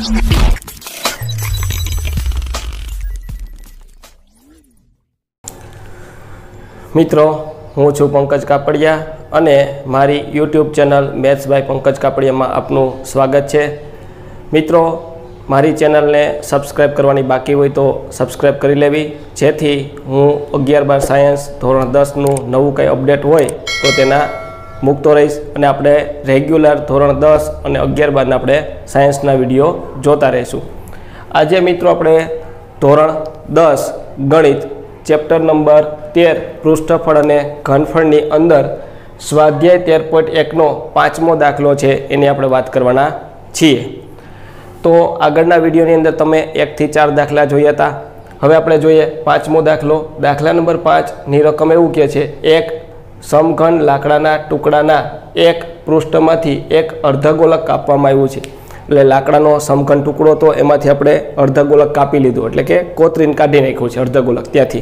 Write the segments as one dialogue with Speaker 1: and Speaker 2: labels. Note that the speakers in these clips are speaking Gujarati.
Speaker 1: मित्रों, हूँ छूँ पंकज कापड़िया अने मारी YouTube channel maths by Pankaj Kapadia में आपनु स्वागत है। मित्रों, मारी चेनल ने सब्सक्राइब करवानी बाकी होय तो सब्सक्राइब करी लेवी, जेथी हूँ 11-12 सायन्स धोरण 10 नु नवुं कई अपडेट होय तो तेना मूकतो रहीश अने आपणे रेग्युलर धोरण 10 अने 11-12 ना आपणे सायन्सना विडियो जोता रहीशुं। आजे मित्रों आपणे धोरण 10 गणित चेप्टर नंबर 13 पृष्ठफળ અને ઘનફળની અંદર સ્વાધ્યાય 13.1 નો 5મો દાખલો છે એની આપણે વાત કરવાના છીએ। તો આગળના વિડીયોની અંદર તમે 1 થી 4 દાખલા જોયા હતા। હવે આપણે જોઈએ 5મો દાખલો। દાખલા નંબર 5 ની રકમ એવું કહે છે, એક સમઘન લાકડાના ટુકડાના એક પૃષ્ઠમાંથી એક અર્ધગોલક કાપવામાં આવ્યું છે। એટલે લાકડાનો સમઘન ટુકડો તો એમાંથી આપણે અર્ધગોલક કાપી લીધો, એટલે કે કોતરીને કાઢી નાખ્યું છે અર્ધગોલક। ત્યાંથી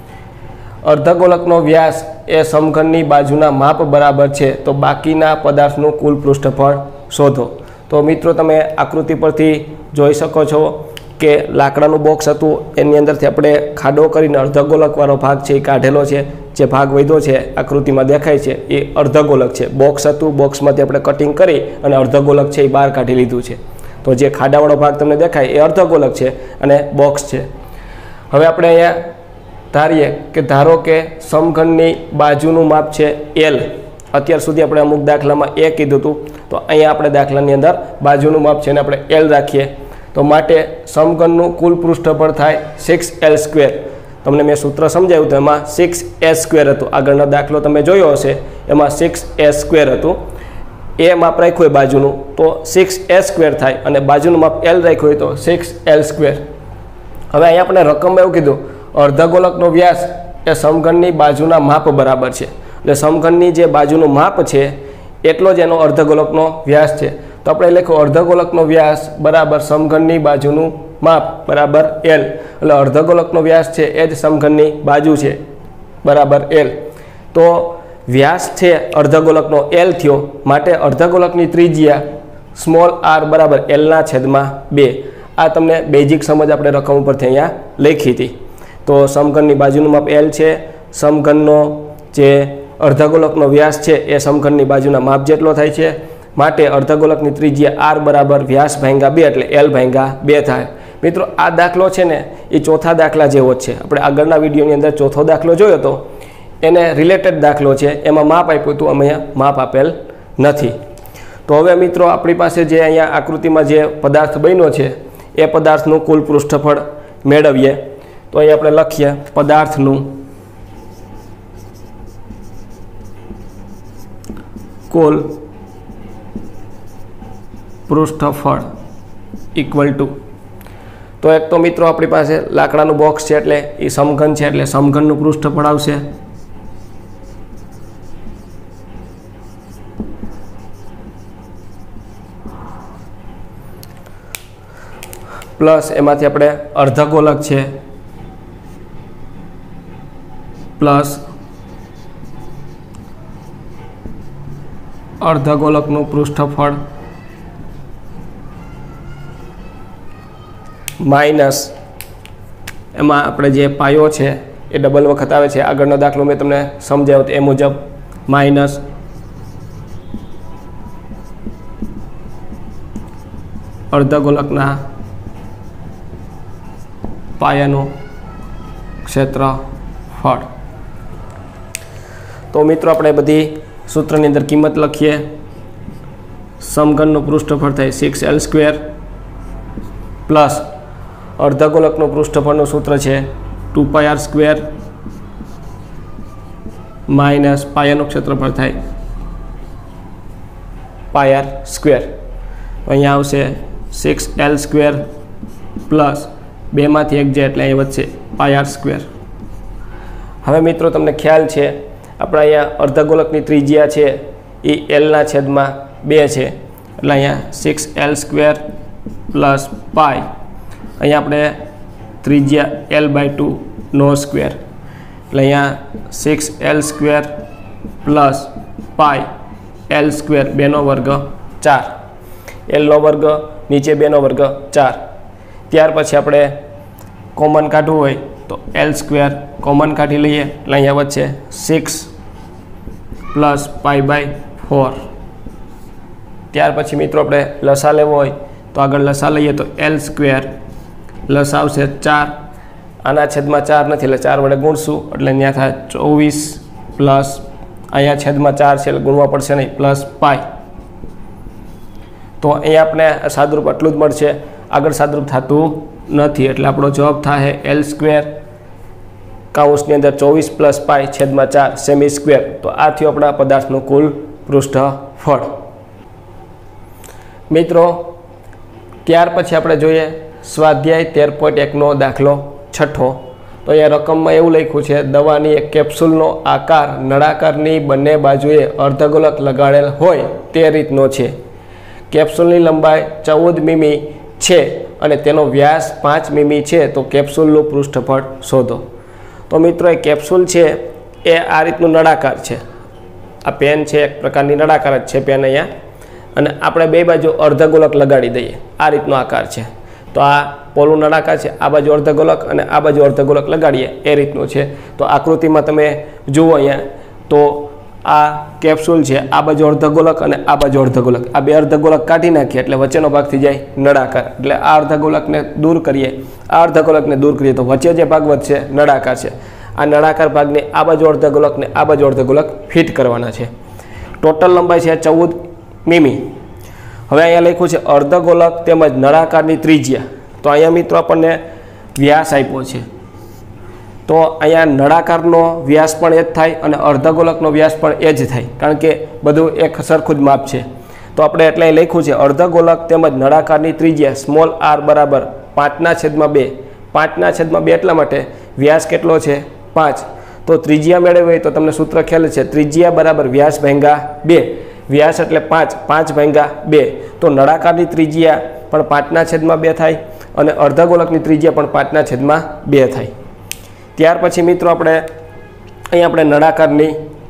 Speaker 1: અર્ધગોલકનો વ્યાસ એ સમઘનની બાજુના માપ બરાબર છે, તો બાકીના પદાર્થનું કુલ પૃષ્ઠફળ શોધો। તો મિત્રો તમે આકૃતિ પરથી જોઈ શકો છો કે લાકડાનું બોક્સ હતું, એની અંદરથી આપણે ખાડો કરીને અર્ધગોલકવાળો ભાગ છે એ કાઢેલો છે। જે ભાગ વધ્યો છે આકૃતિમાં દેખાય છે એ અર્ધગોલક છે। બોક્સ હતું, બોક્સમાંથી આપણે કટિંગ કરી અને અર્ધગોલક છે એ બહાર કાઢી લીધું છે। તો જે ખાડાવાળો ભાગ તમને દેખાય એ અર્ધગોલક છે અને બોક્સ છે। હવે આપણે અહીંયા ધારીએ કે ધારો કે સમઘનની બાજુનું માપ છે L। અત્યાર સુધી આપણે અમુક દાખલામાં A કીધું હતું, તો અહીંયા આપણે દાખલાની અંદર બાજુનું માપ છે અને આપણે L રાખીએ, તો માટે સમઘનનું કુલ પૃષ્ઠફળ થાય 6L²। તમને મેં સૂત્ર સમજાવ્યું તો એમાં 6S² હતું। આગળનો દાખલો તમે જોયો હશે એમાં 6S² હતું। એ માપ રાખ્યું હોય બાજુનું તો 6S² થાય અને બાજુનું માપ L રાખ્યું હોય તો 6L²। હવે અહીંયા આપણે રકમમાં એવું કીધું અર્ધગોલકનો વ્યાસ એ સમઘનની બાજુના માપ બરાબર છે, એટલે સમઘનની જે બાજુનું માપ છે એટલો જ એનો અર્ધગોલકનો વ્યાસ છે। તો આપણે લખ્યું અર્ધગોલકનો વ્યાસ બરાબર સમઘનની બાજુનું માપ બરાબર L, એટલે અર્ધગોલકનો વ્યાસ છે એ જ સમઘનની બાજુ છે બરાબર L। તો વ્યાસ છે અર્ધગોલકનો L થયો, માટે અર્ધગોલકની ત્રિજ્યા સ્મોલ r બરાબર L/2। આ તમને બેઝિક સમજ આપણે રકમ ઉપરથી અહીંયા લખી હતી। તો સમઘનની બાજુનું માપ L છે, સમઘનનો જે અર્ધગોલકનો વ્યાસ છે એ સમઘનની બાજુના માપ જેટલો થાય છે, માટે અર્ધગોલકની ત્રિજ્યા r બરાબર વ્યાસ ભાગ્યા 2 એટલે L/2 થાય। મિત્રો આ દાખલો છે ને એ ચોથા દાખલા જેવો જ છે। આપણે આગળના વિડીયોની અંદર ચોથો દાખલો જોયો હતો, એને રિલેટેડ દાખલો છે, એમાં માપ આપ્યું હતું, અમે અહીંયા માપ આપેલ નથી। તો હવે મિત્રો આપણી પાસે જે અહીંયા આકૃતિમાં જે પદાર્થ બન્યો છે એ પદાર્થનું કુલ પૃષ્ઠફળ મેળવીએ। તો અહીં આપણે લખીએ પદાર્થનું કુલ પૃષ્ઠફળ ઇક્વલ ટુ, તો એક તો મિત્રો આપણી પાસે લાકડાનું બોક્સ છે એટલે એ સમઘન છે એટલે સમઘનનું પૃષ્ઠફળ આવશે, પ્લસ એમાંથી આપણે અર્ધગોલક છે પ્લસ અર્ધગોલકનું પૃષ્ઠફળ માઇનસ એમાં આપણે જે પાયો છે એ ડબલ વખત આવે છે। આગળનો દાખલો મેં તમને સમજાવ્યો તો એ મુજબ માઇનસ અર્ધગોલકના પાયાનું ક્ષેત્રફળ। તો મિત્રો આપણે બધી સૂત્રની અંદર કિંમત લખીએ। સમઘનનું પૃષ્ઠફળ થાય 6L² પ્લસ અર્ધગોલકનું પૃષ્ઠફળનું સૂત્ર છે 2πr² માઇનસ પાયાનું ક્ષેત્રફળ થાય πr²। અહીંયા આવશે 6L² પ્લસ 2 માંથી 1 જાય એટલે અહીં વધશે πr²। હવે મિત્રો તમને ખ્યાલ છે આપણે અહીંયા અર્ધગોલકની ત્રિજ્યા છે એ L/2 છે, એટલે અહીંયા 6L² પ્લસ પાઈ, અહીંયા આપણે ત્રિજ્યા L/2 નો સ્ક્વેર, એટલે અહીંયા 6L² પ્લસ પાઈ L² 2 નો વર્ગ 4, L નો વર્ગ નીચે 2 નો વર્ગ 4। ત્યાર પછી આપણે કોમન કાઢવું હોય તો L² કોમન કાઢી લઈએ એટલે અહીંયા વચ્ચે 6 પ્લસ π/4। ત્યાર પછી મિત્રો આપણે લસા લેવો હોય તો આગળ લસા લઈએ તો L² લસા આવશે 4, આના છેદમાં 4 નથી એટલે 4 વડે ગુણશું એટલે અહીંયા થાય 24 પ્લસ અહીંયા છેદમાં 4 છે એટલે ગુણવા પડશે નહીં પ્લસ π। તો અહીંયા આપણે સાદુરૂપ આટલું જ મળશે, આગળ સાદુરૂપ થતું નથી એટલે આપણો જવાબ થાય L² કાઉન્સની અંદર 24 પ્લસ π છેદમાં 4 સેમી સ્ક્વેર। તો આ થયું આપણા પદાર્થનું કુલ પૃષ્ઠફળ। મિત્રો ત્યાર પછી આપણે જોઈએ સ્વાધ્યાય 13.1નો દાખલો 6। તો અહીંયા રકમમાં એવું લખ્યું છે, દવાની એક કેપ્સ્યુલનો આકાર નળાકારની બંને બાજુએ અર્ધગોલક લગાડેલ હોય તે રીતનો છે। કેપ્સ્યુલની લંબાઈ 14 મીમી છે અને તેનો વ્યાસ 5 મીમી છે, તો કેપ્સ્યુલનું પૃષ્ઠફળ શોધો। તો મિત્રો એ કેપ્સ્યુલ છે એ આ રીતનું નળાકાર છે, આ પેન છે એક પ્રકારની નળાકાર જ છે પેન અહીંયા, અને આપણે બે બાજુ અર્ધગોલક લગાડી દઈએ આ રીતનો આકાર છે। તો આ પોલું નળાકાર છે, આ બાજુ અર્ધગોલક અને આ બાજુ અર્ધગોલક લગાડીએ એ રીતનું છે। તો આકૃતિમાં તમે જુઓ અહીંયા તો આ કેપ્સ્યુલ છે, આ બાજુ અર્ધગોલક અને આ બાજુ અર્ધગોલક, આ બે અર્ધગોલક કાઢી નાખીએ એટલે વચ્ચેનો ભાગ થઈ જાય નળાકાર, એટલે આ અર્ધગોલકને દૂર કરીએ, આ અર્ધગોલકને દૂર કરીએ તો વચ્ચે જે ભાગ વધશે નળાકાર છે, આ નળાકાર ભાગને આ બાજુ અર્ધગોલક ને આ બાજુ અર્ધગોલક ફિટ કરવાના છે। ટોટલ લંબાઈ છે 14 મીમી। હવે અહીંયા લખ્યું છે અર્ધગોલક તેમજ નળાકારની ત્રિજ્યા, તો અહીંયા મિત્રો આપણને વ્યાસ આપ્યો છે, તો અહીંયા નળાકારનો વ્યાસ પણ એ જ થાય અને અર્ધગોલકનો વ્યાસ પણ એ જ થાય, કારણ કે બધું એક સરખું જ માપ છે। તો આપણે એટલે અહીં લખ્યું છે અર્ધગોલક તેમજ નળાકારની ત્રિજ્યા સ્મોલ r બરાબર 5/2। 5/2 એટલા માટે વ્યાસ કેટલો છે 5, તો ત્રિજ્યા મેળવવી હોય તો તમને સૂત્ર ખ્યાલ છે, ત્રિજ્યા બરાબર વ્યાસ ભાગ્યા 2, વ્યાસ એટલે 5, 5/2। તો નળાકારની ત્રિજ્યા પણ 5/2 થાય અને અર્ધગોલકની ત્રિજ્યા પણ 5/2 થાય। ત્યાર પછી મિત્રો આપણે અહીં આપણે નળાકારની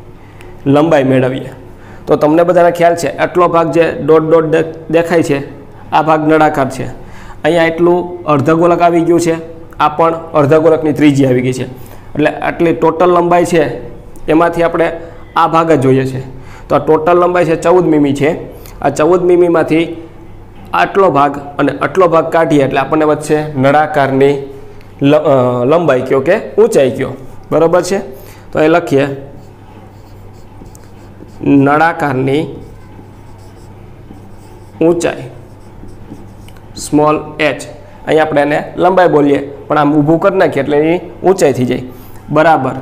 Speaker 1: લંબાઈ મેળવીએ તો તમને બધાને ખ્યાલ છે આટલો ભાગ જે ડોટ ડોટ દેખાય છે આ ભાગ નળાકાર છે, અહીંયા એટલું અર્ધગોલક આવી ગયું છે, આ પણ અર્ધગોલકની ત્રિજ્યા આવી ગઈ છે, એટલે આટલી ટોટલ લંબાઈ છે એમાંથી આપણે આ ભાગ જ જોઈએ છે। તો આ ટોટલ લંબાઈ છે 14 મીમી છે, આ 14 મીમીમાંથી આટલો ભાગ અને આટલો ભાગ કાઢીએ એટલે આપણને વચ્ચે નળાકારની લંબાઈ કયો કે ઊંચાઈ કયો, બરાબર છે। તો એ લખીએ નળાકારની ઊંચાઈ સ્મોલ h, અહીં આપણે એને લંબાઈ બોલીએ પણ આમ ઊભું કરી નાખીએ એટલે એની ઊંચાઈ થઈ જાય, બરાબર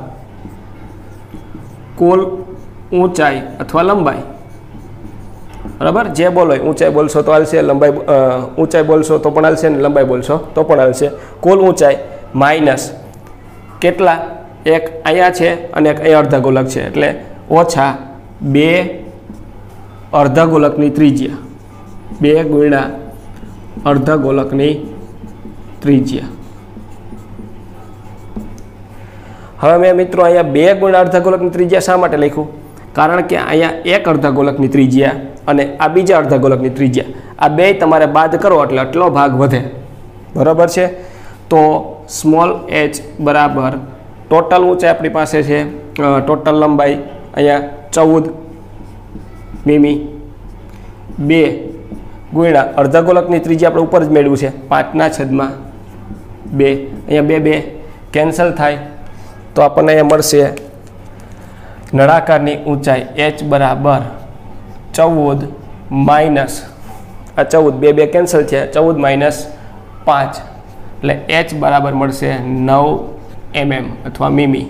Speaker 1: કુલ ઊંચાઈ અથવા લંબાઈ, બરાબર જે બોલો ઊંચાઈ બોલશો તો હાલશે, લંબાઈ ઊંચાઈ બોલશો તો પણ હાલશે ને લંબાઈ બોલશો તો પણ હાલશે। કુલ ઊંચાઈ માઇનસ કેટલા, એક અહીંયા છે અને એક અહીંયા અર્ધગોલક છે એટલે ઓછા 2 અર્ધગોલકની ત્રિજ્યા, 2 ગુણ્યા અર્ધગોલકની ત્રિજ્યા। હવે મેં મિત્રો અહીંયા 2 ગુણ્યા અર્ધગોલકની ત્રિજ્યા શા માટે લખ્યું, કારણ કે અહીંયા એક અર્ધગોલકની ત્રિજ્યા અને આ બીજા અર્ધગોલકની ત્રિજ્યા, આ બે તમારે બાદ કરો એટલે આટલો ભાગ વધે, બરાબર છે। તો સ્મોલ h બરાબર ટોટલ ઊંચાઈ આપણી પાસે છે, ટોટલ લંબાઈ અહીંયા 14 મીમી, 2 ગુણ્યા અર્ધગોલકની ત્રિજ્યા આપણે ઉપર જ મેળવ્યું છે 5/2, અહીંયા 2 કેન્સલ થાય તો આપણને અહીંયા મળશે નળાકારની ઊંચાઈ h બરાબર 14 માઇનસ આ 14, 2 કેન્સલ છે, 14 - 5 એટલે h બરાબર મળશે 9 mm અથવા મીમી।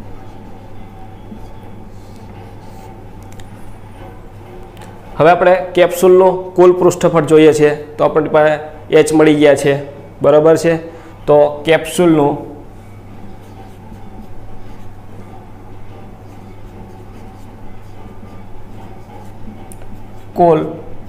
Speaker 1: હવે આપણે કેપ્સ્યુલનું કુલ પૃષ્ઠફળ જોઈએ છે તો આપણી પાસે h મળી ગયા છે, બરાબર છે। તો કેપ્સ્યુલનું કુલ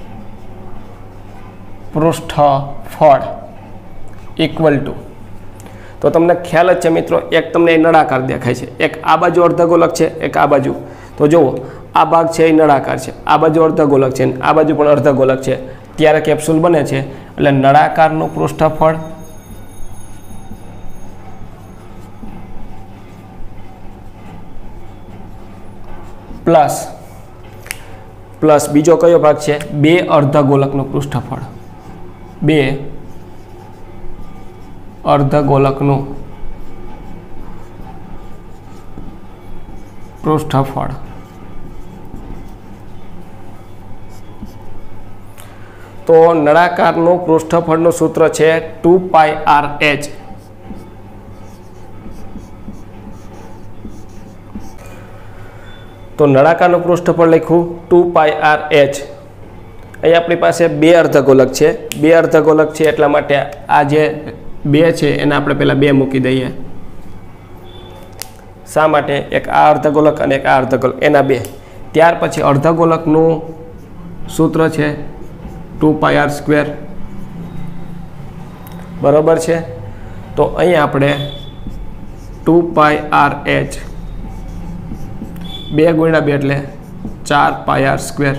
Speaker 1: પૃષ્ઠફળ ઇક્વલ ટુ, તો તમને ખ્યાલ જ છે મિત્રો, એક તમને નળાકાર દેખાય છે, એક આ બાજુ અર્ધગોલક છે, એક આ બાજુ, તો જુઓ આ ભાગ છે એ નળાકાર છે, આ બાજુ અર્ધગોલક છે, આ બાજુ પણ અર્ધગોલક છે, ત્યારે કેપ્સ્યુલ બને છે। એટલે નળાકારનું પૃષ્ઠફળ પ્લસ બીજો કયો ભાગ છે? 2 અર્ધગોલકનું પૃષ્ઠફળ, 2 અર્ધગોલકનું પૃષ્ઠફળ। તો નળાકારનું પૃષ્ઠફળનું સૂત્ર છે 2πRh। તો નળાકારનું પૃષ્ઠફળ લખ્યું 2πRh। અહીં આપણી પાસે 2 અર્ધગોલક છે, 2 અર્ધગોલક છે એટલા માટે આ જે 2 છે એને આપણે પહેલાં 2 મૂકી દઈએ। શા માટે? એક આ અર્ધગોલક અને એક આ અર્ધગોલક, એના 2। ત્યાર પછી અર્ધગોલકનું સૂત્ર છે 2πr², બરાબર છે। તો અહીં આપણે 2πRh 2 ગુણ્યા 2 એટલે 4πr²,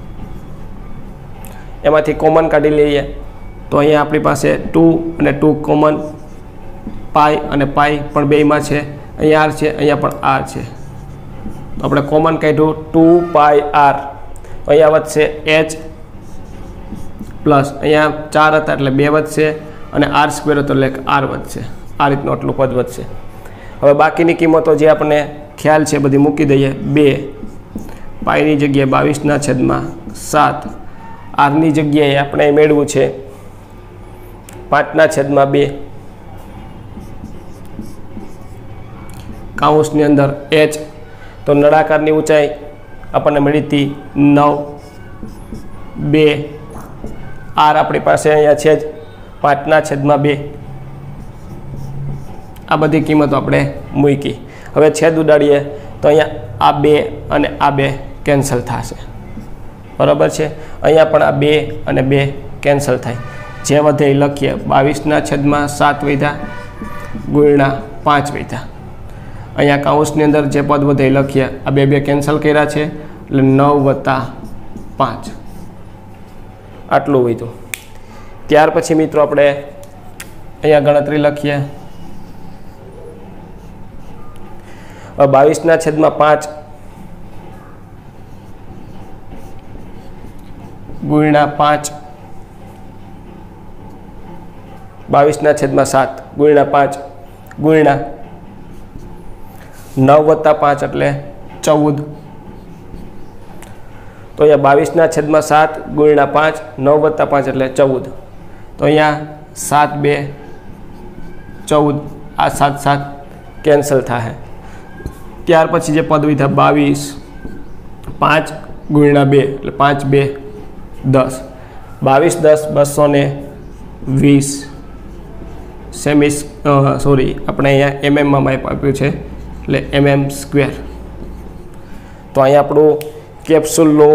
Speaker 1: એમાંથી કોમન કાઢી લઈએ તો અહીંયા આપણી પાસે 2 અને 2 કોમન, પાઈ અને પાઈ પણ બેયમાં છે, અહીંયા r છે, અહીંયા પણ r છે, તો આપણે કોમન કાઢ્યું 2πr, અહીંયા વધશે h પ્લસ અહીંયા 4 હતા એટલે 2 વધશે અને r² હતો એટલે r વધશે। આ રીતનું આટલું પદ વધશે। હવે બાકીની કિંમતો જે આપણને ખ્યાલ છે બધી મૂકી દઈએ। 2 પાઈની જગ્યાએ 22/7, આરની જગ્યાએ આપણે મેળવું છે 5/2, કાઉન્સની અંદર h। તો નળાકારની ઊંચાઈ આપણને મળી હતી 9, 2 r આપણી પાસે અહીંયા છે જ 5/2। આ બધી કિંમતો આપણે મૂકી। હવે છેદ ઉડાડીએ તો અહીંયા આ 2 અને આ 2 કેન્સલ થશે, બરાબર છે। અહીંયા પણ આ 2 અને 2 કેન્સલ થાય, જે વધે એ લખીએ 22/7 વધ્યા ગુણ્યા 5 વધ્યા। અહીંયા કાઉન્સની અંદર જે પદ વધે એ લખીએ, આ 2 2 કેન્સલ કર્યા છે એટલે 9 + 5 આટલું વધ્યું। ત્યાર પછી મિત્રો આપણે અહીંયા ગણતરી લખીએ, 22/5 ગુણ્યા 5, 22/7 ગુણ્યા 5 ગુણ્યા 9 + 5 એટલે 14। તો અહીંયા 22/7 ગુણ્યા 5, 9 + 5 એટલે 14। તો અહીંયા 7 2 14, આ 7 7 કેન્સલ થાય। ત્યાર પછી જે પદ વધ્યા 22, 5 ગુણ્યા 2 એટલે 5 2 10, 22 10 220 સેમી, સોરી આપણે અહીંયા એમએમમાં માપ આપ્યું છે એટલે mm²। તો અહીંયા આપણું કેપ્સ્યુલનું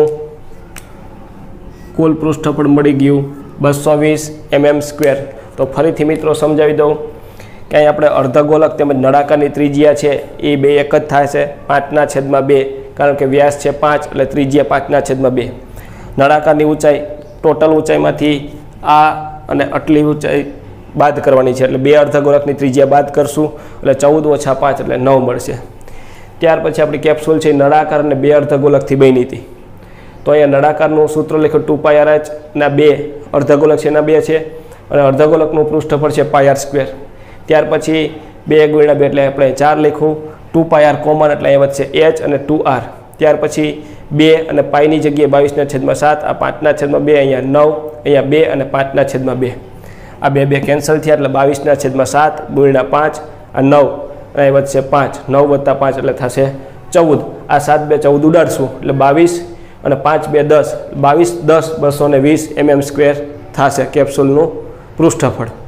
Speaker 1: કુલ પૃષ્ઠફળ મળી ગયું 220 mm²। તો ફરીથી મિત્રો સમજાવી દઉં કે અહીં આપણે અર્ધગોલક તેમજ નળાકારની ત્રિજ્યા છે એ 2 એક જ થાય છે 5/2, કારણ કે વ્યાસ છે 5 એટલે ત્રિજ્યા 5/2। નળાકારની ઊંચાઈ ટોટલ ઊંચાઈમાંથી આ અને આટલી ઊંચાઈ બાદ કરવાની છે, એટલે 2 અર્ધગોલકની ત્રિજ્યા બાદ કરશું એટલે 14 - 5 એટલે 9 મળશે। ત્યાર પછી આપણી કેપ્સ્યુલ છે નળાકાર અને 2 અર્ધગોલકથી બની હતી। તો અહીંયા નળાકારનું સૂત્ર લખ્યું 2πRh ના 2 અર્ધગોલક છે એના 2 છે અને અર્ધગોલકનું પૃષ્ઠફળ છે πr²। ત્યાર પછી 2 ગુણ્યા 2 એટલે આપણે 4 લખ્યું, 2πr કોમન એટલે અહીંયા વધશે h અને 2r। ત્યાર પછી 2 અને પાઈની જગ્યાએ 22/7, આ 5/2, અહીંયા 9, અહીંયા 2 અને 5/2, આ 2 2 કેન્સલ થયા એટલે 22/7 ગુણ્યા 5, આ 9 અને વધશે 5, 9 + 5 એટલે થશે 14। આ 7 2 14 ઉડાડશું એટલે 22 અને 5 2 10, 22 10 220 mm² થશે કેપ્સ્યુલનું પૃષ્ઠફળ।